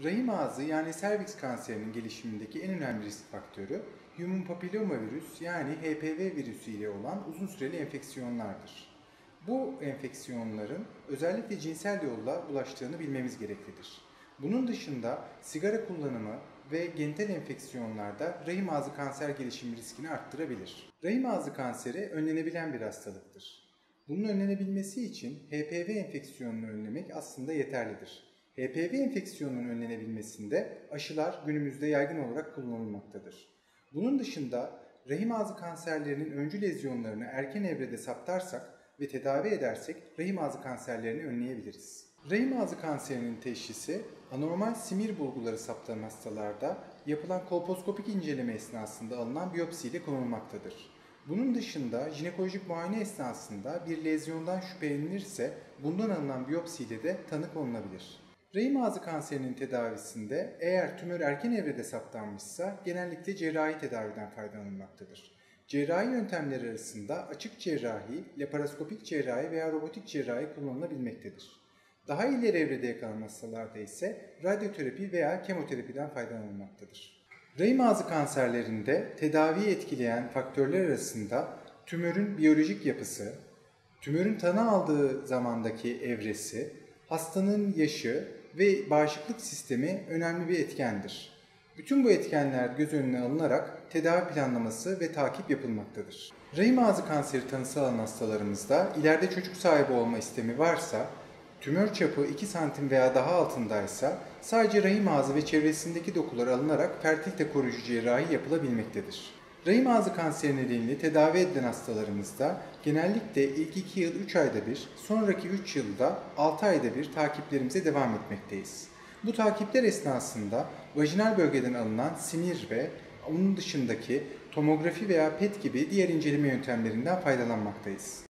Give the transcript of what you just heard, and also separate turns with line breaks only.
Rahim ağzı yani serviks kanserinin gelişimindeki en önemli risk faktörü human papillomavirüs yani HPV virüsü ile olan uzun süreli enfeksiyonlardır. Bu enfeksiyonların özellikle cinsel yolla bulaştığını bilmemiz gereklidir. Bunun dışında sigara kullanımı ve genital enfeksiyonlarda rahim ağzı kanser gelişimi riskini arttırabilir. Rahim ağzı kanseri önlenebilen bir hastalıktır. Bunun önlenebilmesi için HPV enfeksiyonunu önlemek aslında yeterlidir. HPV enfeksiyonunun önlenebilmesinde aşılar günümüzde yaygın olarak kullanılmaktadır. Bunun dışında rahim ağzı kanserlerinin öncü lezyonlarını erken evrede saptarsak ve tedavi edersek rahim ağzı kanserlerini önleyebiliriz. Rahim ağzı kanserinin teşhisi anormal simir bulguları saptanan hastalarda yapılan kolposkopik inceleme esnasında alınan biyopsi ile konulmaktadır. Bunun dışında jinekolojik muayene esnasında bir lezyondan şüphelenilirse bundan alınan biyopsi ile de tanı konulabilir. Rahim ağzı kanserinin tedavisinde eğer tümör erken evrede saptanmışsa genellikle cerrahi tedaviden faydalanılmaktadır. Cerrahi yöntemler arasında açık cerrahi, laparoskopik cerrahi veya robotik cerrahi kullanılabilmektedir. Daha ileri evrede yakalanan hastalarda ise radyoterapi veya kemoterapiden faydalanılmaktadır. Rahim ağzı kanserlerinde tedaviyi etkileyen faktörler arasında tümörün biyolojik yapısı, tümörün tanı aldığı zamandaki evresi, hastanın yaşı ve bağışıklık sistemi önemli bir etkendir. Bütün bu etkenler göz önüne alınarak tedavi planlaması ve takip yapılmaktadır. Rahim ağzı kanseri tanısı alan hastalarımızda ileride çocuk sahibi olma istemi varsa, tümör çapı 2 santim veya daha altındaysa sadece rahim ağzı ve çevresindeki dokular alınarak fertilite koruyucu cerrahi yapılabilmektedir. Rahim ağzı kanseri nedeniyle tedavi edilen hastalarımızda genellikle ilk 2 yıl 3 ayda bir, sonraki 3 yılda 6 ayda bir takiplerimize devam etmekteyiz. Bu takipler esnasında vajinal bölgeden alınan simir ve onun dışındaki tomografi veya PET gibi diğer inceleme yöntemlerinden faydalanmaktayız.